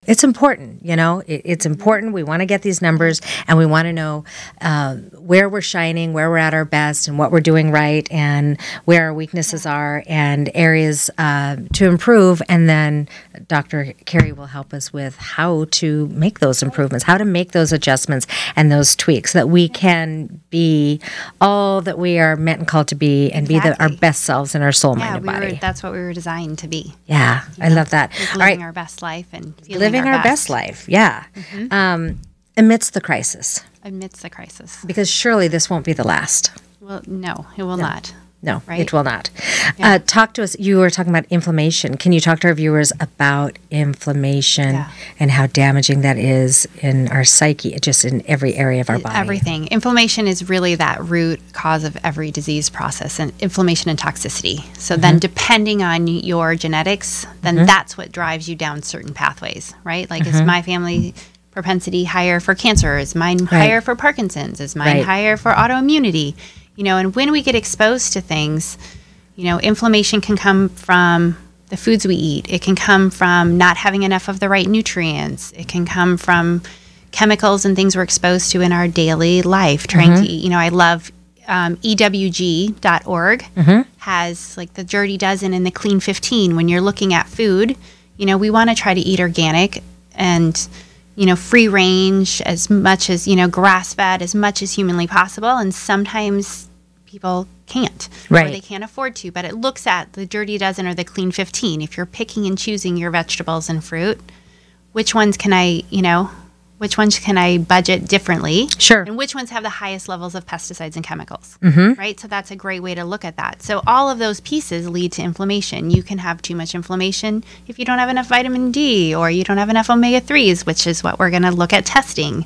It's important, it's important. We want to get these numbers, and we want to know where we're shining, where we're at our best, and what we're doing right, and where our weaknesses are, and areas to improve. And then Dr. Carrie will help us with how to make those improvements, how to make those adjustments and those tweaks so that we can be all that we are meant and called to be, and be our best selves in our soul, mind, and body. That's what we were designed to be. Yeah, I love that. Living our best life and feeling our best life, yeah. Amidst the crisis. Amidst the crisis. Because surely this won't be the last. Well, no, it will not. No, right? It will not. Yeah. Talk to us. You were talking about inflammation. Can you talk to our viewers about inflammation and how damaging that is in our psyche, just in every area of our body? Everything. Inflammation is really that root cause of every disease process, and inflammation and toxicity. So then depending on your genetics, then that's what drives you down certain pathways, right? Like is my family propensity higher for cancer? Is mine higher for Parkinson's? Is mine higher for autoimmunity? And when we get exposed to things, inflammation can come from the foods we eat. It can come from not having enough of the right nutrients. It can come from chemicals and things we're exposed to in our daily life. Trying to eat, I love EWG.org has like the Dirty Dozen and the Clean 15. When you're looking at food, we want to try to eat organic and free range as much as, grass fed as much as humanly possible. And sometimes people can't, or they can't afford to. But it looks at the Dirty Dozen or the Clean 15. If you're picking and choosing your vegetables and fruit, which ones can I budget differently? Sure. And which ones have the highest levels of pesticides and chemicals, right? So that's a great way to look at that. So all of those pieces lead to inflammation. You can have too much inflammation if you don't have enough vitamin D, or you don't have enough omega-3s, which is what we're going to look at testing.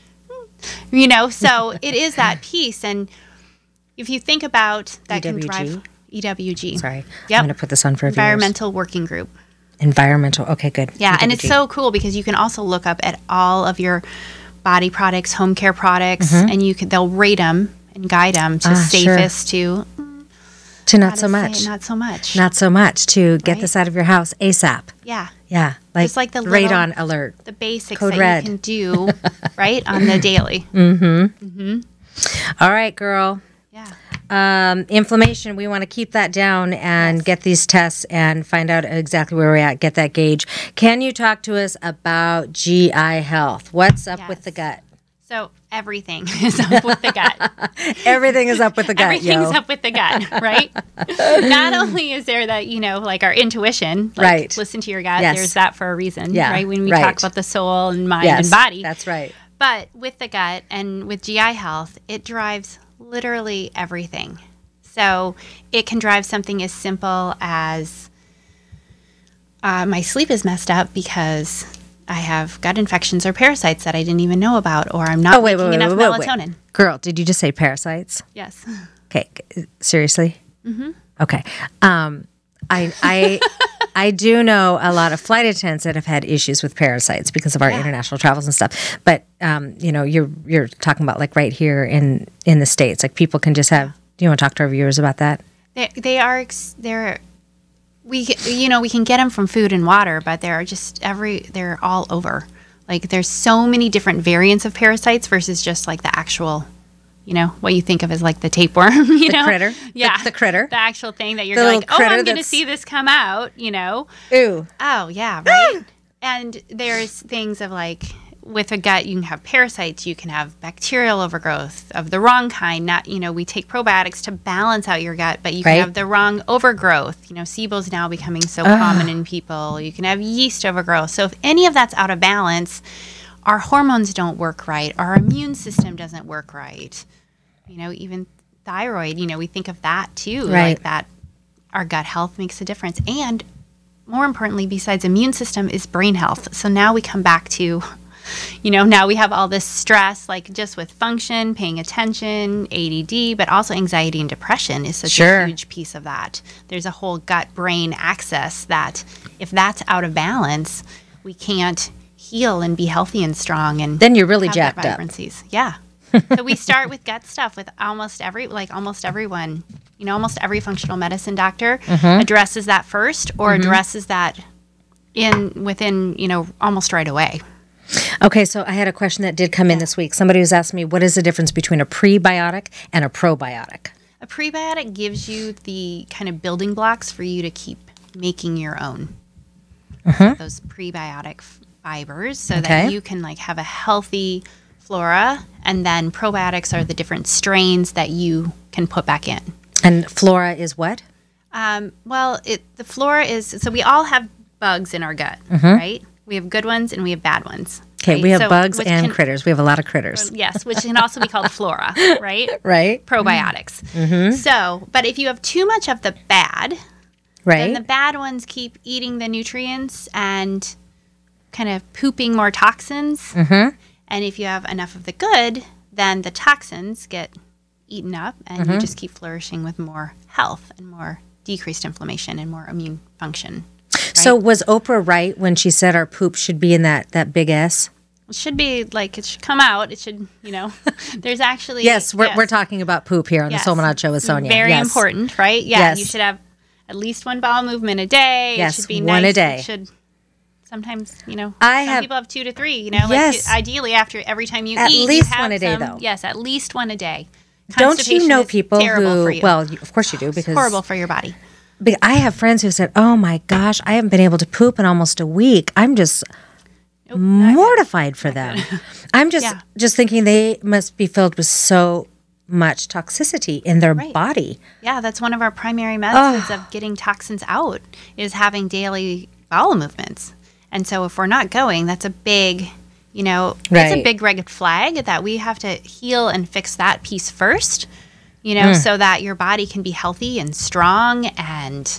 So it is that piece. And if you think about that can drive EWG. Sorry. Yep. I'm going to put this on for Environmental Working Group. Environmental. Okay, good. Yeah, EWG. And it's so cool because you can also look up at all of your body products, home care products, and they'll rate them and guide them to safest to not so much. Not so much. Not so much to get this out of your house ASAP. Yeah. Yeah. Just like the radon alert. The basics Code that red. you can do, right, on the daily. All right, girl. Yeah. Inflammation, we want to keep that down and get these tests and find out exactly where we're at, get that gauge. Can you talk to us about GI health? What's up with the gut? So everything is up with the gut. Everything is up with the gut, Everything's up with the gut, right? Not only is there that, like our intuition, like listen to your gut, there's that for a reason, right? When we talk about the soul and mind and body. That's right. But with the gut and with GI health, it drives literally everything. So it can drive something as simple as my sleep is messed up because I have gut infections or parasites that I didn't even know about, or I'm not making enough melatonin. Girl, did you just say parasites? Yes. Okay. Seriously? Okay. I do know a lot of flight attendants that have had issues with parasites because of our international travels and stuff. But you're talking about like right here in the States, like people can just have. Do you want to talk to our viewers about that? We can get them from food and water, but they're all over. Like there's so many different variants of parasites versus just like the actual. What you think of as like the tapeworm, the critter. Yeah. The critter. The actual thing that you're like, I'm going to see this come out, Ooh. Oh, yeah, right? And there's things of like, with a gut, you can have parasites, you can have bacterial overgrowth of the wrong kind. Not, we take probiotics to balance out your gut, but you can have the wrong overgrowth. SIBO's now becoming so common in people. You can have yeast overgrowth. So if any of that's out of balance, our hormones don't work right. Our immune system doesn't work right. Even thyroid, we think of that too. Right. Like that our gut health makes a difference. And more importantly, besides immune system, is brain health. So now we come back to, now we have all this stress, like just with function, paying attention, ADD, but also anxiety and depression is such a huge piece of that. There's a whole gut-brain axis that if that's out of balance, we can't heal and be healthy and strong, and then you're really jacked up. Yeah. So we start with gut stuff with almost everyone, almost every functional medicine doctor addresses that first, or addresses that within, almost right away. Okay, so I had a question that did come in this week. Somebody was asking me, what is the difference between a prebiotic and a probiotic? A prebiotic gives you the kind of building blocks for you to keep making your own. Those prebiotic fibers so that you can have a healthy flora, and then probiotics are the different strains that you can put back in. And flora is what? The flora is, so we all have bugs in our gut, right? We have good ones and we have bad ones. Okay, right? we have bugs and critters. We have a lot of critters. Yes, which can also be called flora, right? Right. Probiotics. So, but if you have too much of the bad, then the bad ones keep eating the nutrients and kind of pooping more toxins. And if you have enough of the good, then the toxins get eaten up and you just keep flourishing with more health and more decreased inflammation and more immune function. Right? So was Oprah right when she said our poop should be in that big S? It should be it should come out. It should, there's actually... Yes, we're talking about poop here on the Soul-Manat Show with Sonia. Very important, right? Yeah, yes. You should have at least one bowel movement a day. Yes, it should be one nice. a day. It should... Sometimes, some people have 2 to 3, Yes. ideally after every time you at eat. At least you have one a day, though. Yes, at least one a day. Don't you know people who, well, of course you do. Because it's horrible for your body. But I have friends who said, oh my gosh, I haven't been able to poop in almost a week. I'm just mortified for them. I'm just thinking they must be filled with so much toxicity in their body. Yeah, that's one of our primary methods of getting toxins out is having daily bowel movements. And so if we're not going, that's a big, it's a big red flag that we have to heal and fix that piece first, so that your body can be healthy and strong and,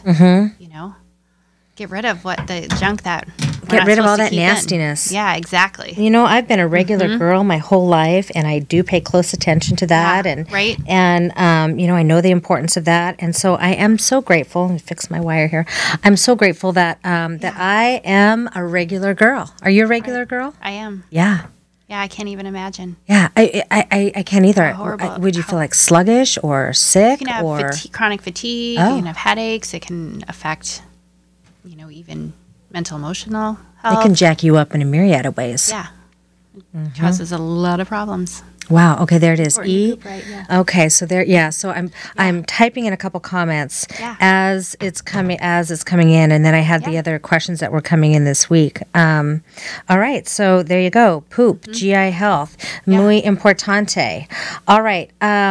get rid of the junk that get rid of all that nastiness. Yeah, exactly. I've been a regular girl my whole life, and I do pay close attention to that. And I know the importance of that. And so I am so grateful. Let me fix my wire here. I'm so grateful that that I am a regular girl. Are you a regular girl? I am. Yeah. Yeah, I can't even imagine. Yeah, I can't either. Horrible. Would you feel like sluggish or sick? You can have chronic fatigue. You can have headaches. It can affect, even mental, emotional health. It can jack you up in a myriad of ways. Yeah. It causes a lot of problems. Wow. Okay, there it is. E. Poop, right, yeah. Okay, so there. Yeah. So I'm typing in a couple comments as it's coming in, and then I had the other questions that were coming in this week. All right. So there you go. Poop, GI health, muy importante. All right.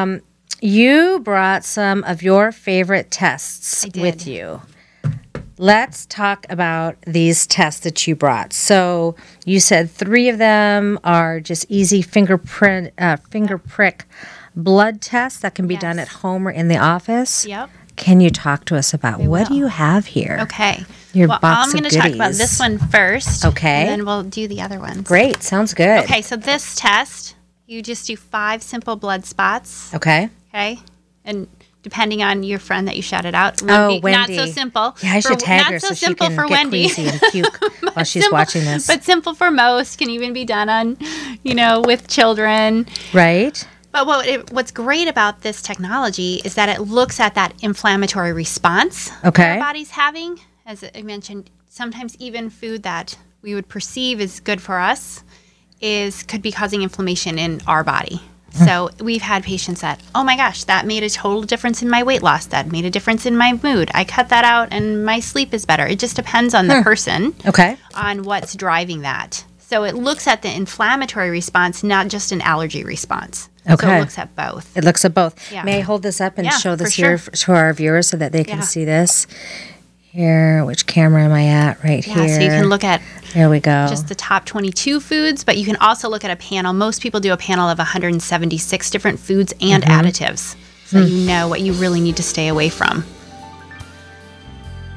You brought some of your favorite tests with you. Let's talk about these tests that you brought. So you said 3 of them are just easy finger prick blood tests that can be done at home or in the office. Yep. Can you talk to us about what do you have here? Okay. Your box I'm of going to talk about this one first. Okay. And then we'll do the other ones. Great. Sounds good. Okay. So this test, you just do 5 simple blood spots. Okay. Okay. And depending on your friend that you shouted out. Wendy. Not so simple. Yeah, I should tag her so she can get queasy and puke while she's watching this. But simple for most, can even be done on, with children. Right. But what's great about this technology is that it looks at that inflammatory response that our body's having. As I mentioned, sometimes even food that we would perceive is good for us could be causing inflammation in our body. So we've had patients that, oh my gosh, that made a total difference in my weight loss. That made a difference in my mood. I cut that out and my sleep is better. It just depends on the person on what's driving that. So it looks at the inflammatory response, not just an allergy response. So it looks at both. It looks at both. Yeah. May I hold this up and show this here to our viewers so that they can see this? Here, which camera am I at? Right here. So you can look at there we go. Just the top 22 foods, but you can also look at a panel. Most people do a panel of 176 different foods and additives, so you know what you really need to stay away from.